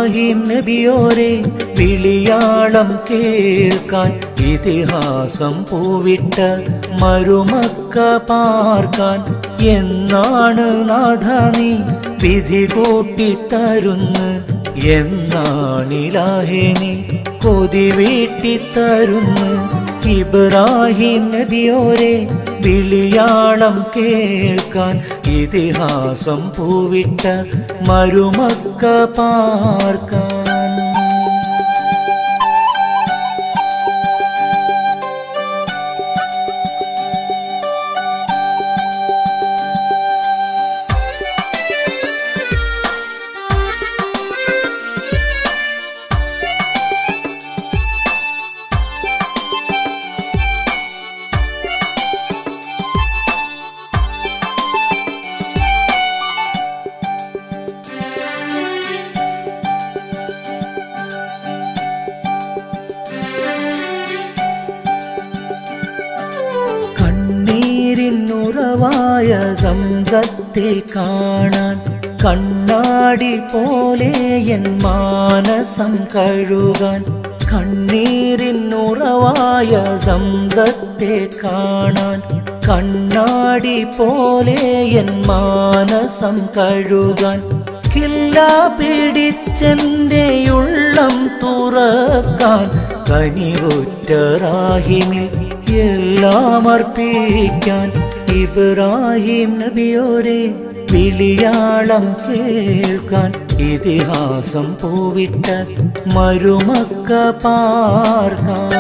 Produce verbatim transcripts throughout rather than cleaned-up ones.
ഇബ്രാഹിം നബിയോരെ വിളിയാളം കേൾക്കാൻ ഇതിഹാസം പൂവിട്ട മരുമക്ക പാർക്കാൻ എന്നാണ് നാഥ നീ വിധി കൂട്ടിത്തരുന്ന് എന്നാണിലാഹേ നീ കൊതി വീട്ടിത്തരുന്ന് ഇബ്രാഹിം നബിയോരെ വിളിയാളം കേൾക്കാൻ ഇതിഹാസം പൂവിട്ട മരുമക്ക പാർക്കാൻ ുറവായ സംസത്തെ കാണാൻ കണ്ണാടി പോലെ എൻ മാനസം കഴുകാൻ കണ്ണീരിനുറവായ സംസത്തെ കാണാൻ കണ്ണാടി പോലെ എൻ മാനസം കഴുകാൻ കില്ല പിടിച്ചെന്റെ ഉള്ളം തുറക്കാൻ കനിവുറ്റ റാഹിമിൽ എല്ലാം അർപ്പിക്കാൻ ഇബ്രാഹിം നബിയോരെ വിളിയാളം കേൾക്കാൻ ഇതിഹാസം പൂവിട്ട മരുമക്ക പാർക്കാൻ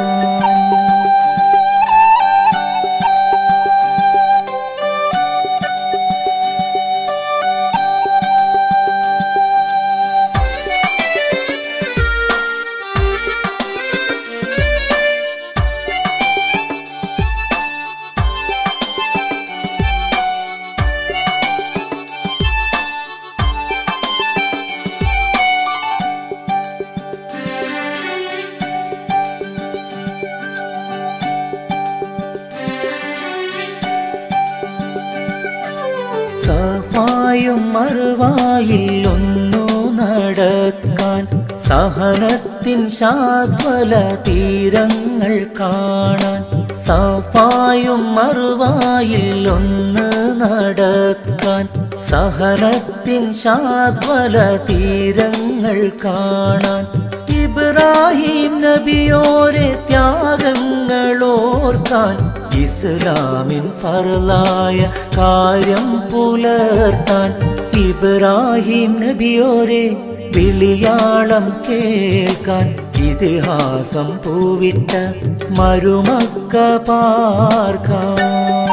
സഫായും മറുവായിൽ ഒന്നു നടക്കാൻ സഹനത്തിൻ ശാദ്വല തീരങ്ങൾ കാണാൻ സഫായും മറുവായിൽ ഒന്ന് നടക്കാൻ സഹനത്തിൻ ശാദ്വല തീരങ്ങൾ കാണാൻ ഇബ്രാഹിം നബിയോരെ ത്യാഗങ്ങളോർക്കാൻ ഇസ്ലാമിൻ ഫർളായ കാര്യം പുലർത്താൻ ഇബ്രാഹിം നബിയോരെ വിളിയാളം കേൾക്കാൻ ഇതിഹാസം പൂവിട്ട മരുമക്ക പാർക്കാൻ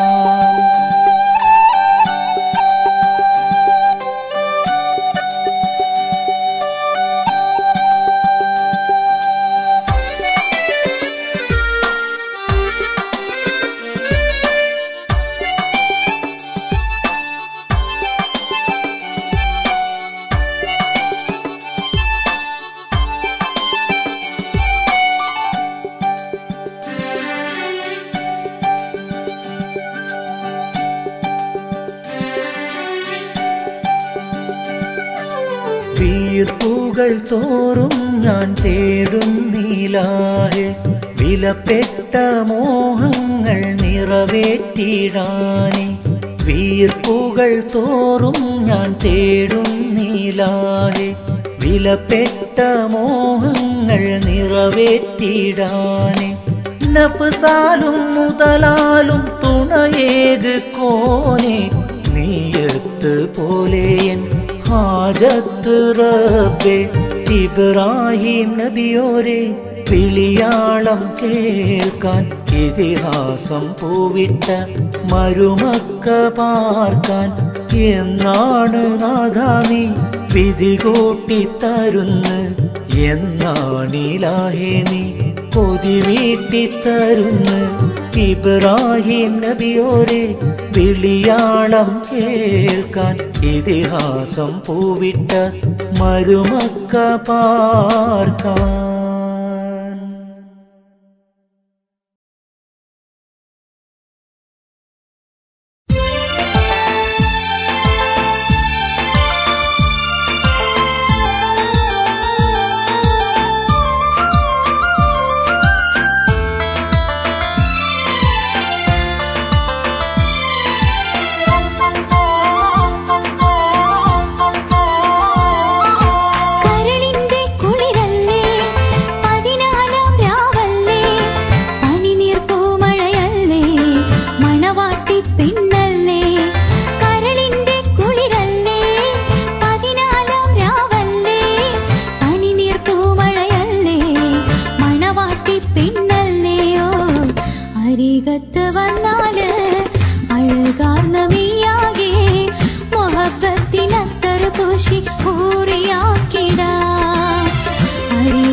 വീർപ്പുകൾ തോറും ഞാൻ തേടുന്നിലാഹെ വിലപ്പെട്ട മോഹങ്ങൾ നിറവേറ്റിടാനെ വീർപ്പുകൾ തോറും ഞാൻ തേടുന്നിലാഹെ വിലപ്പെട്ട മോഹങ്ങൾ നിറവേറ്റിടാനെ നഫ്സാലും മുതലാലും തുണയേക് കോനെ നീയത്ത് പോലെ എൻ ഹാജത്ത് റബ്ബേ ഇബ്രാഹിം നബിയോരെ വിളിയാളം കേൾക്കാൻ ഇതിഹാസം പൂവിട്ട മരുമക്ക പാർക്കാൻ എന്നാണ് നാഥ നീ വിധി കൂട്ടിത്തരുന്ന് എന്നാണിലാഹേ നീ കൊതി വീട്ടിത്തരുന്ന് ഇബ്രാഹിം നബിയോരെ വിളിയാളം കേൾക്കാൻ ഇതിഹാസം പൂവിട്ട മരുമക്ക പാർക്കാൻ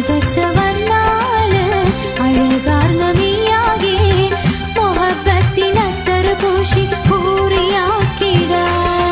അരികത്ത് വന്നാല് അഴകാർന്ന നീയാകെ മുഹബത്തിനത്തറ് പൂശി പൂറിയാക്കിടാ.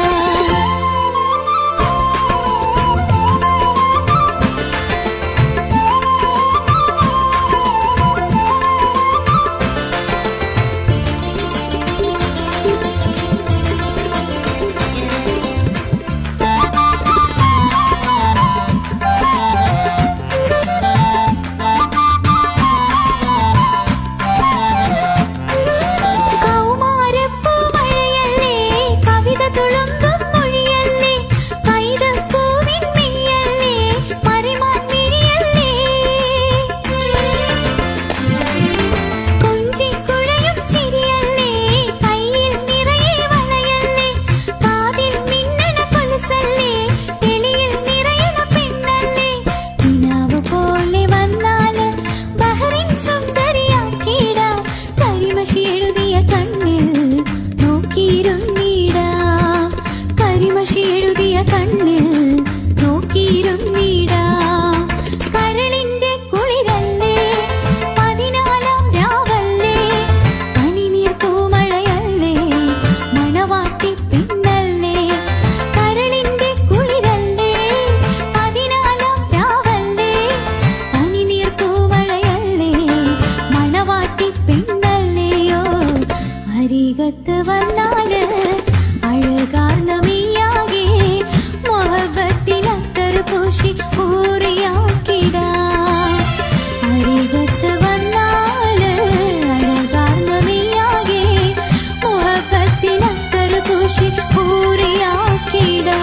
അരികത്ത് വന്നാല് അഴകാർന്ന നീയാകെ മുഹബത്തിനത്തറ് പൂശി പൂറിയാക്കിടാ. അരികത്ത് വന്നാല് അഴകാർന്ന നീയാകെ മുഹബത്തിനത്തറ് പൂശി പൂറിയാക്കിടാ.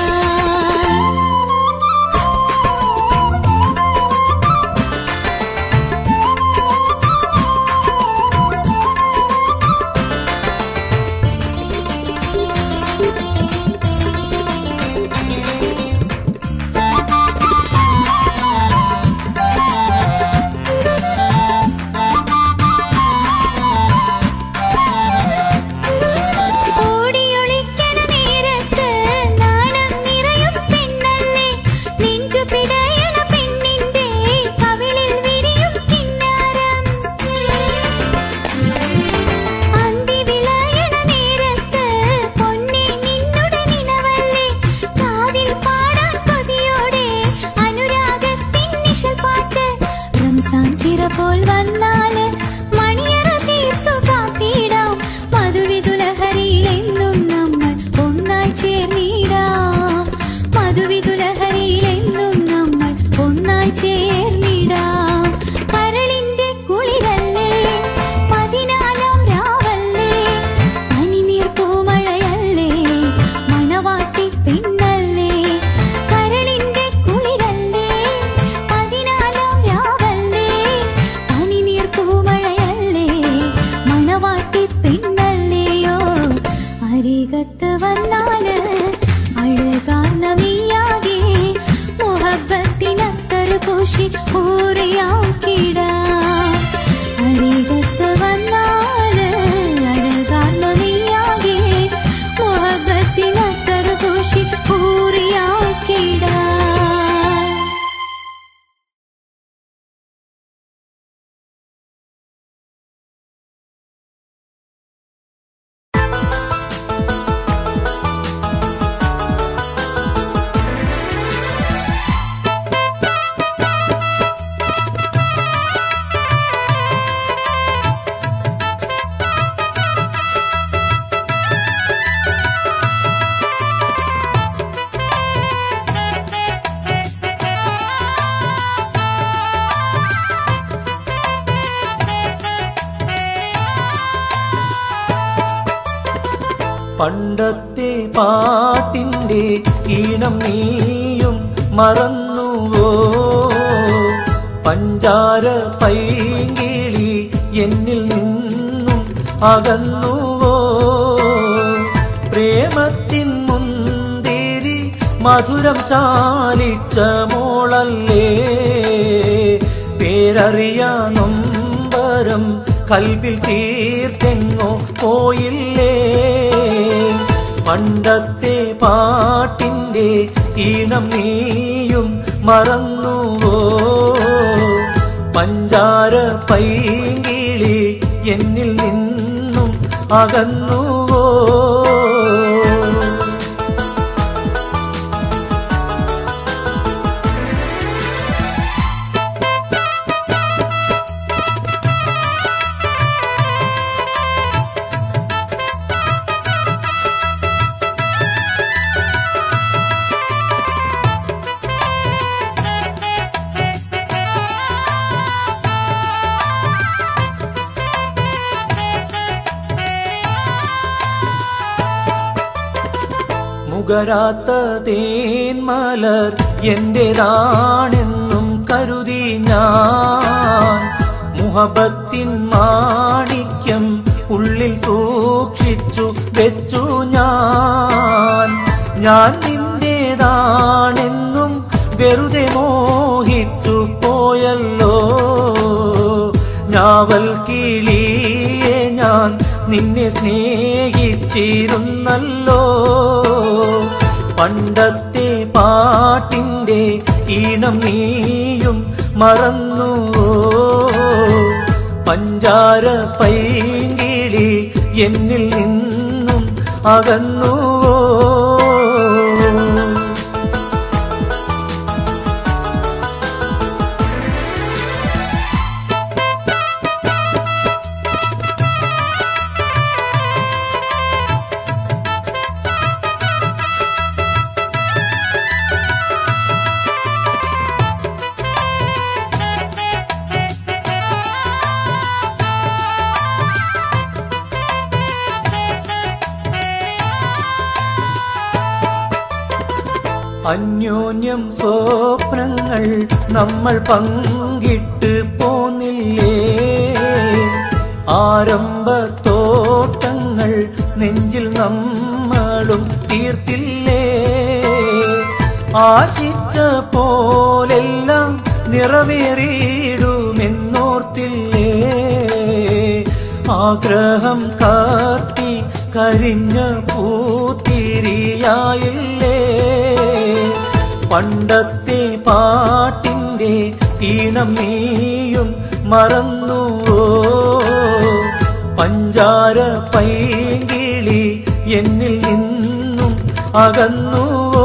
പോൽ വന്നാല് മണിയറ തീർത്തു കാത്തിടാം. മധുവിതുലഹരിയിലെന്നും നമ്മൾ ഒന്നായി ചേർന്നിടാം. മധുവിതുലഹരിയിലെന്നും നമ്മൾ ഒന്നായി ചേർന്നിടാം. കരളിന്റെ കുളിരല്ലേ പതിനാലാം രാവല്ലേ പനിനീർ പൂമഴയല്ലേ മണവാട്ടി പെണ്ണല്ലേ. കരളിന്റെ കുളിരല്ലേ പതിനാലാം രാവല്ലേ പനിനീർ പൂമഴയല്ലേ മണവാട്ടി പെണ്ണല്ലയോ. അരികത്ത് വന്നാല് അഴകാർന്ന നീയാകെ മുഹബത്തിനത്തറ് പൂശി പൂറിയാക്കിടാ. അരികത്ത് വന്നാല് അഴകാർന്ന നീയാകെ മുഹബത്തിനത്തറ് പൂശി പൂറിയാക്കിടാ. പണ്ടത്തെ പാട്ടിൻ്റെ ഈണം നീയും മറന്നുവോ? പഞ്ചാര പൈങ്കിളി എന്നിൽ നിന്നും അകന്നുവോ? പ്രേമത്തിൻ മുന്തിരി മധുരം ചാലിച്ച മോളല്ലേ, പേരറിയാ നൊമ്പരം കൽബിൽ തീർത്തെങ്ങോ പോയില്ലേ? പണ്ടത്തെ പാട്ടിൻ്റെ ഈണം നീയും മറന്നുവോ? പഞ്ചാര പൈങ്കിളി എന്നിൽ നിന്നും അകന്നുവോ? മുകരാത്ത തേന്മലർ എന്റേതാണെന്നും കരുതി ഞാൻ മുഹബത്തിൻ മാണിക്യം ഉള്ളിൽ സൂക്ഷിച്ചു വെച്ചു ഞാൻ. ഞാൻ നിന്റേതാണെന്നും വെറുതെ മോഹിച്ചു പോയല്ലോ. ഞാവൽ കിളിയെ ഞാൻ നിന്നെ സ്നേഹിച്ചിരുന്നല്ലോ. പണ്ടത്തെ പാട്ടിന്റെ ഈണം നീയും മറന്നുവോ? പഞ്ചാര പൈങ്കിളി എന്നിൽ നിന്നും അകന്നുവോ? അന്യോന്യം സ്വപ്നങ്ങൾ നമ്മൾ പങ്കിട്ട് പോന്നില്ലേ? ആരംഭത്തോട്ടങ്ങൾ നെഞ്ചിൽ നമ്മളും തീർത്തില്ലേ? ആശിച്ച പോലെല്ലാം നിറവേറിയിടുമെന്നോർത്തില്ലേ? ആഗ്രഹം കാത്തി കരിഞ്ഞ പൂത്തിരിയായില്ലേ? പണ്ടത്തെ പാട്ടിന്റെ ഈണം നീയും മറന്നുവോ? പഞ്ചാര പൈങ്കിളി എന്നിൽ നിന്നും അകന്നുവോ?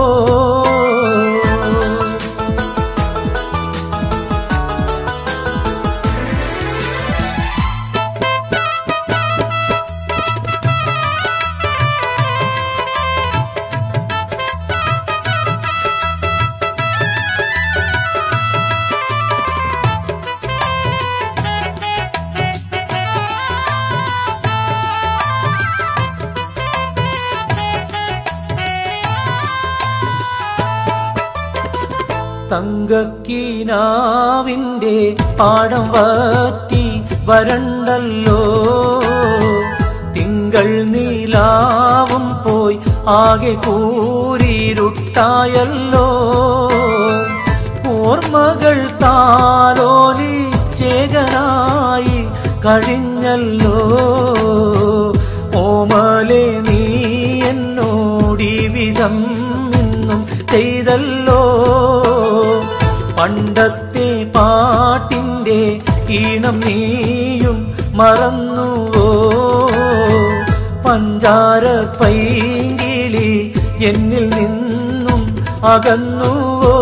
തങ്കക്കീനാവിന്റെ പാടം വറ്റി വരണ്ടല്ലോ. തിങ്കൾ നീലാവും പോയി ആകെ കൂരിരുട്ടായല്ലോ. ഓർമ്മകൾ താലോലി ചേകനായി കഴിഞ്ഞല്ലോ. ഓമലെ നീ എന്നോടി വിധം ഇന്നും ചെയ്തല്ലോ. പണ്ടത്തെ പാട്ടിന്റെ ഈണം നീയും മറന്നുവോ? പഞ്ചാര പൈങ്കിളി എന്നിൽ നിന്നും അകന്നുവോ?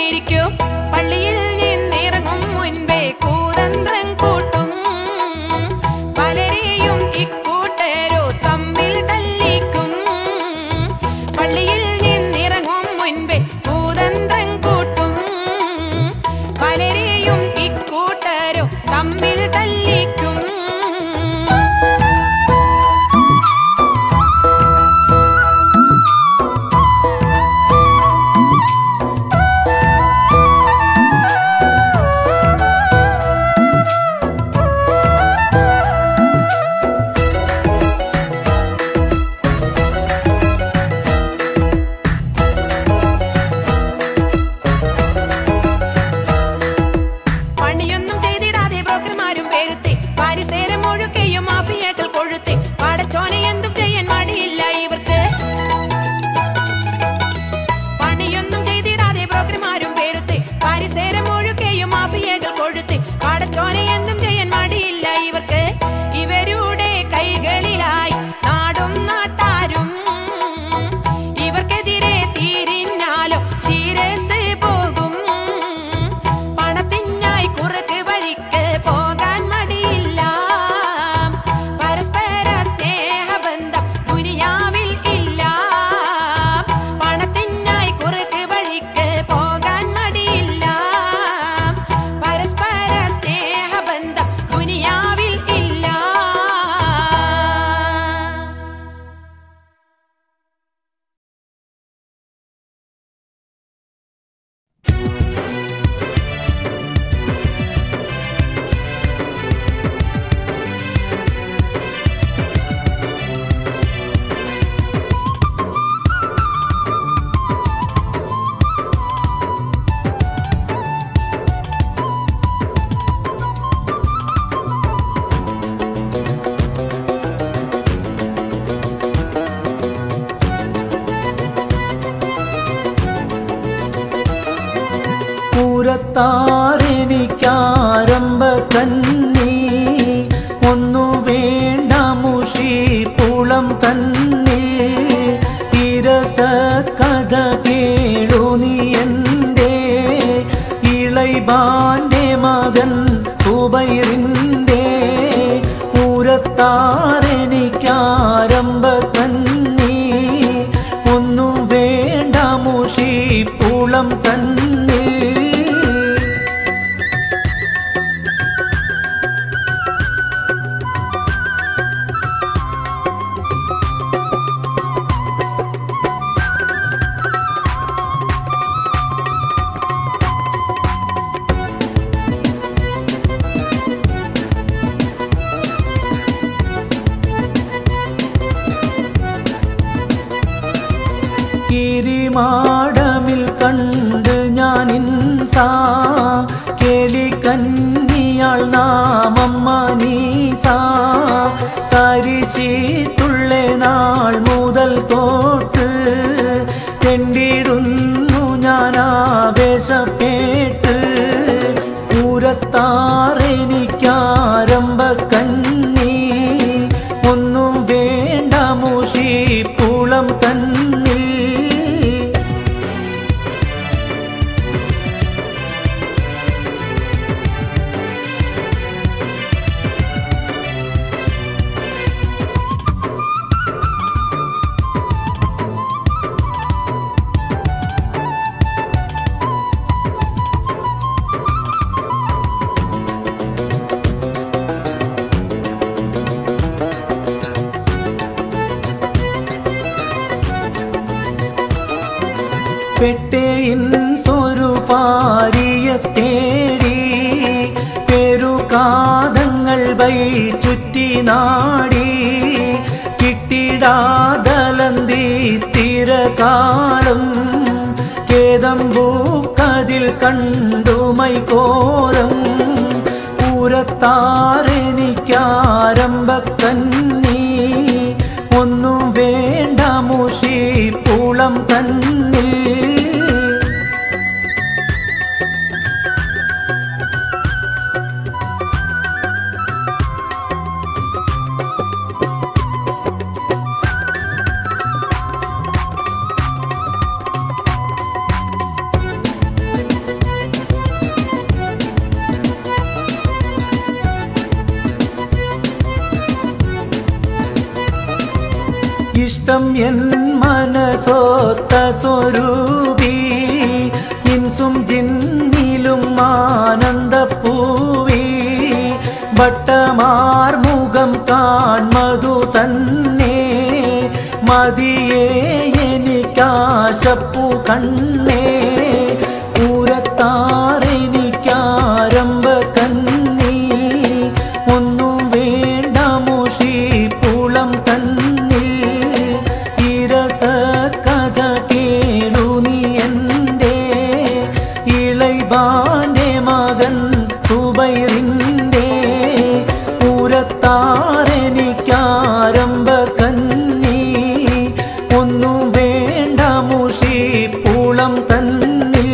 വീട്ടിലിരിക്കും പള്ളിയിൽ നിന്നിറങ്ങും മുൻപേ കൂതന്ത്രം കൂട്ടും പലരെയും ഇക്കൂട്ടരോ തമ്മിൽ തല്ലിക്കും പള്ളിയിൽ നിന്നിറങ്ങും മുൻപേ കൂതന്ത്രം കൂട്ടും പലരെയും ഇക്കൂട്ടരോ തമ്മിൽ തല്ലിക്കും പണിയൊന്നും ചെയ്തിടാതെ ബ്രോക്കർമാരും പേരുത്തി പരിസരം ഒഴുക്കെയും മാഫിയകൾ കൊഴുത്തി പടച്ചോനെ എന്തും ചെയ്യാൻ മടിയില്ല ഇവർക്ക് പണിയൊന്നും ചെയ്തിടാതെ ബ്രോക്കർമാരും പേരുത്തി പരിസരം ഒഴുക്കെയും മാഫിയകൾ കൊഴുത്തി പടച്ചോനെ എന്തും ചെയ്യാൻ മടിയില്ല ഇവർക്ക് ഇവരുടെ കൈകളിലായി നാടും നാട്ടാരും ഇവർക്കെതിരെ തിരിഞ്ഞാലോ ശിരസ് പോകും പണത്തിനായി കുറുക്ക് വഴിക്ക് പോകാൻ മടിയില്ല പരസ്പര സ്നേഹബന്ധം ദുനിയാവിൽ ഇല്ല പണത്തിനായി കുറുക്ക് വഴിക്ക് പോകാൻ മടിയില്ല പരസ്പര സ്നേഹബന്ധം ദുനിയാവിൽ ഇല്ല പൂരത്താരെനിക്കാരംഭ കന്നി ഒന്നു വേണ്ട മുഷി പുളം തന്നി ഇരസ കഥ കേളു നീ എൻ്റെ ഇളൈബാന്റെ മകൻ സുബൈറിൻ്റെ പൂരത്താരെനിക്കാരംഭ കന്നി ഒന്നു വേണ്ട മുഷി പുളം തന്നി കിരിമാടമിൽ കണ്ട് ഞാൻ ഇൻസാ കേളി കന്നിയാൾ നാമമ്മ നീസ തരിശീത്തുള്ള നാൾ മുതൽ തോട്ട് തെണ്ടിടുന്നു ഞാൻ ആവേശപ്പെട്ട് പൂരത്താരെനിക്കാരംഭ കന്നി ഒന്നും വേണ്ട മുഷി പുളം തന്നി പെട്ടേയിൻ സൊരു പാരിയെ തേടി പെരുകാതങ്ങൾ വൈ ചുറ്റി നാടി കിട്ടിടാതലന്തി തിരകാലം കേതമ്പൂക്കതിൽ കണ്ടു മൈകോരം പൂരത്താരെനിക്കാരംഭ കന്നി ഒന്നും വേണ്ട മുഷി പുളം തന്നിൽ ഇഷ്ടം എൻ മനസ്സോത്ത സ്വരൂപി ഇൻസും ജിന്നിലും ആനന്ദപ്പൂവി ഭട്ടമാർമുഖം കാൺമതു തന്നെ മതിയേ എനിക്കാശപ്പു കണ്ണേ പൂരത്താറെനിക്കാരംഭ കന്നി ഒന്നും വേണ്ട മുഷിപ്പുളം തന്നിൽ ഇരസ കഥ കേളു നീ എൻ്റെ ഇളൈബാന്റെ മകൻ സുബൈറിൻ്റെ പൂരത്താറെനിക്കാരംഭ കന്നി ഒന്നും വേണ്ട മുഷിപ്പുളം തന്നിൽ.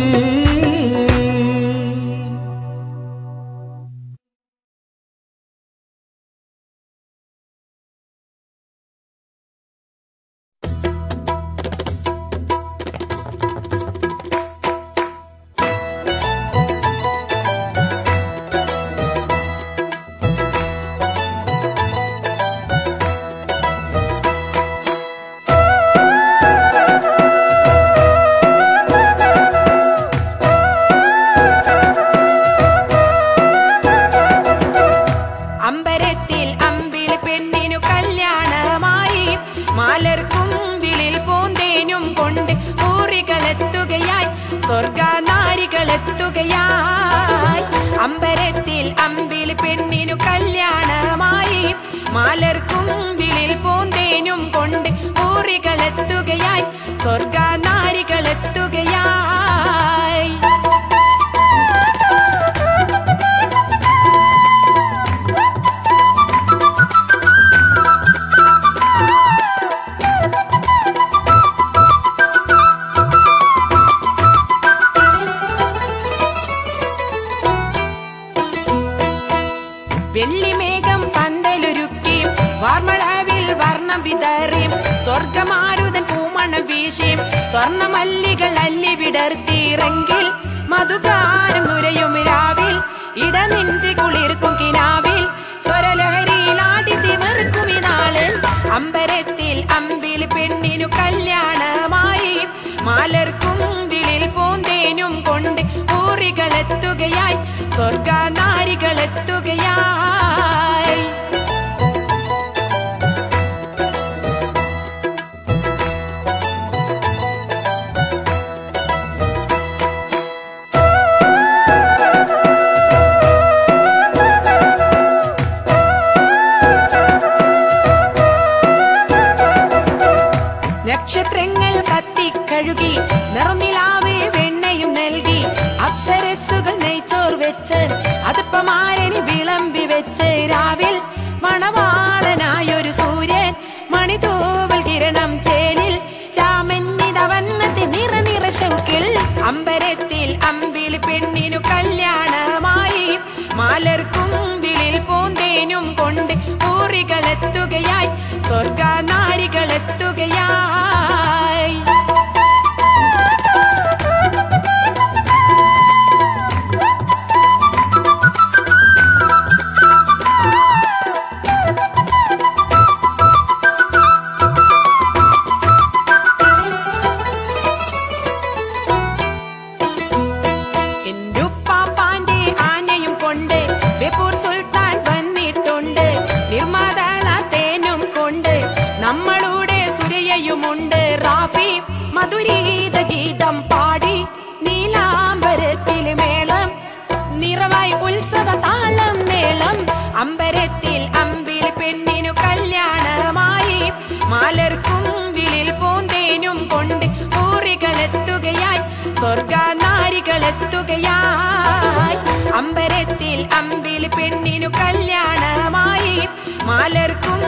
അമ്പരത്തിൽ അമ്പിളി പെണ്ണിനു കല്യാണമായി മാലർക്കും വിളിൽ പൂന്തേനും കൊണ്ട് ഊറികളെത്തുകയായി സ്വർഗനാരികളെത്തുകയായി. അമ്പരത്തിൽ അമ്പിളി പെണ്ണിനു കല്യാണമായി മാലർക്കും വിളിൽ പൂന്തേനും കൊണ്ട് ഊറികളെത്തുകയായി സ്വർഗനാരികളെത്തുകയായി. വെള്ളിമേഘം പന്തലൊരുക്കിയും വാർമളവിൽ വർണ്ണം വിതറിയും സ്വർഗമാരുതൻ പൂമണം വീശിയും സ്വർണ്ണമല്ലികൾ അല്ലി വിടർത്തിയിറങ്കിൽ മധുഗാനം നുരയും രാവിൽ ഇടനെഞ്ചി കുളിർക്കും കിനാവിൽ സ്വരലഹരിയിലാടി തിമിർക്കും ഇനാളിൽ. അമ്പരത്തിൽ അമ്പിളി പെണ്ണിനു കല്യാണമായി മാലർക്കും വിളിൽ പൂന്തേനും കൊണ്ട് ഊറികളെത്തുകയായി സ്വർഗനാരികളെത്തുകയായി. നക്ഷത്രങ്ങൾ കത്തിക്കഴുകി നിറനിലാവേ വെണ്ണയും നൽകി അപ്സരസ്സുകൾ നെയ്ച്ചോർ വെച്ച് അതിപ്പമാരനി വിളമ്പി വെച്ച് രാവിൽ മണവാളനായൊരു സൂര്യൻ മണിതൂവൽ കിരണം ചേലിൽ ചാമന്നിതവന്നത്തി നിറ നിറ ശൗക്കിൽ. അമ്പരത്തിൽ അമ്പിളി പെണ്ണിനു കല്യാണമായി മാലർക്കും വിളിൽ പൂന്തേനും കൊണ്ട് ഊറികളെത്തുകയായി സ്വർഗനാരികളെത്തുകയായി. എന്റുപ്പാപ്പാന്റെ ആനയും കൊണ്ട് ബേപ്പൂർ സുൽത്താൻ വന്നിട്ടുണ്ട് നിർമ്മാതാള തേനും കൊണ്ട് നമ്മളുടെ സുരയയുമുണ്ട് റാഫി മധുരീത ഗീതം പാടി നീലാംബരത്തിൽ മേളം നിറവായി ഉത്സവ താളം മേളം. അമ്പരത്തിൽ അമ്പിളി പെണ്ണിനു കല്യാണമായി മാലർക്കും വിളിൽ പൂന്തേനും കൊണ്ട് ഊറികളെത്തുകയായി സ്വർഗനാരികളെത്തുകയായി. അമ്പരത്തിൽ അമ്പിളി പെണ്ണിനു കല്യാണമായി മാലർക്കും